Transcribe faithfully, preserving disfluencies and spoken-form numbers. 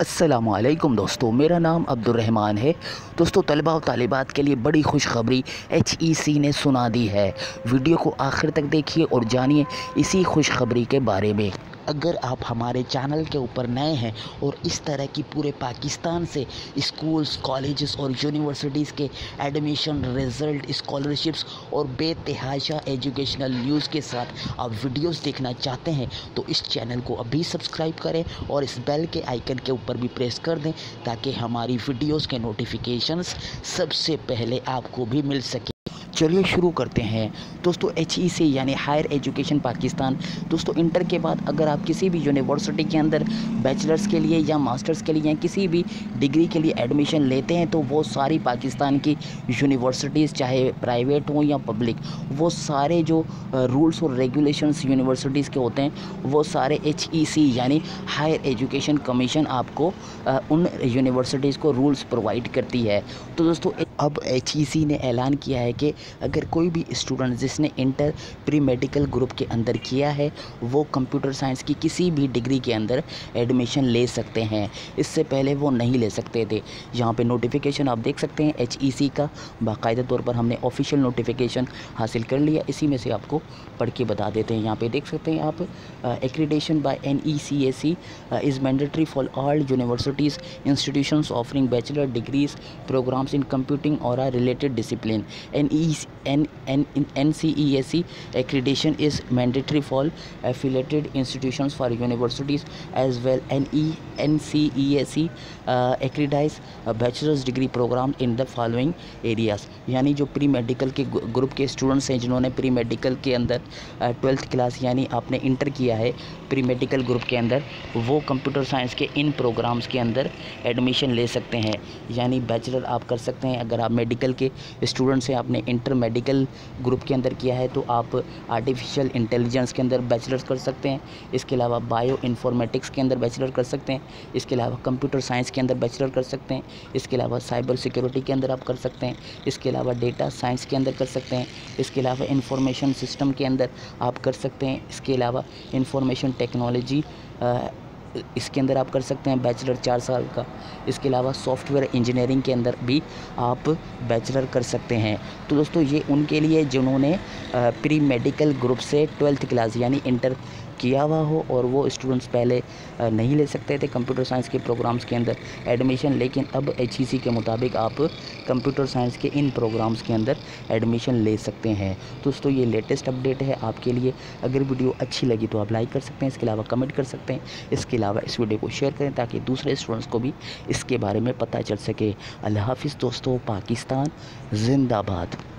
अस्सलामुअलैकुम दोस्तों, मेरा नाम अब्दुर्रहमान है। दोस्तों, तलबा और तालिबात के लिए बड़ी खुशखबरी एच ई सी ने सुना दी है। वीडियो को आखिर तक देखिए और जानिए इसी खुशखबरी के बारे में। अगर आप हमारे चैनल के ऊपर नए हैं और इस तरह की पूरे पाकिस्तान से स्कूल्स, कॉलेजेस और यूनिवर्सिटीज़ के एडमिशन रिज़ल्ट, स्कॉलरशिप्स और बेतहाशा एजुकेशनल न्यूज़ के साथ आप वीडियोस देखना चाहते हैं तो इस चैनल को अभी सब्सक्राइब करें और इस बेल के आइकन के ऊपर भी प्रेस कर दें ताकि हमारी वीडियोस के नोटिफिकेशंस सबसे पहले आपको भी मिल सके। चलिए शुरू करते हैं दोस्तों। एच ई सी यानी हायर एजुकेशन पाकिस्तान। दोस्तों, इंटर के बाद अगर आप किसी भी यूनिवर्सिटी के अंदर बैचलर्स के लिए या मास्टर्स के लिए या किसी भी डिग्री के लिए एडमिशन लेते हैं तो वो सारी पाकिस्तान की यूनिवर्सिटीज़, चाहे प्राइवेट हों या पब्लिक, वो सारे जो रूल्स और रेगुलेशंस यूनिवर्सिटीज़ के होते हैं वो सारे एच ई सी यानी हायर एजुकेशन कमीशन आपको आ, उन यूनिवर्सिटीज़ को रूल्स प्रोवाइड करती है। तो दोस्तों, अब एच ई सी ने ऐलान किया है कि अगर कोई भी स्टूडेंट जिसने इंटर प्री मेडिकल ग्रुप के अंदर किया है वो कंप्यूटर साइंस की किसी भी डिग्री के अंदर एडमिशन ले सकते हैं। इससे पहले वो नहीं ले सकते थे। यहाँ पे नोटिफिकेशन आप देख सकते हैं एच ई सी का, बाकायदा तौर पर हमने ऑफिशियल नोटिफिकेशन हासिल कर लिया। इसी में से आपको पढ़ के बता देते हैं। यहाँ पे देख सकते हैं आप, accreditation by N E C A C is mandatory for all universities institutions offering bachelor degrees programs in computing और or related discipline. N E N, N, N C E A C accreditation is mandatory for affiliated institutions for universities as well. N E N C E A C uh, accreditates a bachelor's degree program in the following areas। यानी जो pre medical के group के students हैं जिन्होंने pre medical के अंदर twelfth class यानी आपने इंटर किया है प्री मेडिकल ग्रुप के अंदर, वो कंप्यूटर साइंस के इन प्रोग्राम्स के अंदर एडमिशन ले सकते हैं। यानी बैचलर आप कर सकते हैं। अगर आप मेडिकल के स्टूडेंट्स हैं, आपने इंटर मेडिकल ग्रुप के अंदर किया है तो आप आर्टिफिशियल इंटेलिजेंस के अंदर बैचलर्स कर सकते हैं। इसके अलावा बायो इन्फॉर्मेटिक्स के अंदर बैचलर कर सकते हैं। इसके अलावा कंप्यूटर साइंस के अंदर बैचलर कर सकते हैं। इसके अलावा साइबर सिक्योरिटी के अंदर आप कर सकते हैं। इसके अलावा डेटा साइंस के अंदर कर सकते हैं। इसके अलावा इंफॉर्मेशन सिस्टम के अंदर आप कर सकते हैं। इसके अलावा इंफॉर्मेशन टेक्नोलॉजी इसके अंदर आप कर सकते हैं बैचलर चार साल का। इसके अलावा सॉफ्टवेयर इंजीनियरिंग के अंदर भी आप बैचलर कर सकते हैं। तो दोस्तों, ये उनके लिए जिन्होंने प्री मेडिकल ग्रुप से ट्वेल्थ क्लास यानी इंटर किया हुआ हो और वो स्टूडेंट्स पहले नहीं ले सकते थे कंप्यूटर साइंस के प्रोग्राम्स के अंदर एडमिशन, लेकिन अब एच ई सी के मुताबिक आप कंप्यूटर साइंस के इन प्रोग्राम्स के अंदर एडमिशन ले सकते हैं। दोस्तों, ये लेटेस्ट अपडेट है आपके लिए। अगर वीडियो अच्छी लगी तो आप लाइक कर सकते हैं। इसके अलावा कमेंट कर सकते हैं। इसके अलावा इस वीडियो को शेयर करें ताकि दूसरे स्टूडेंट्स को भी इसके बारे में पता चल सके। अल्लाह हाफिज़ दोस्तों। पाकिस्तान जिंदाबाद।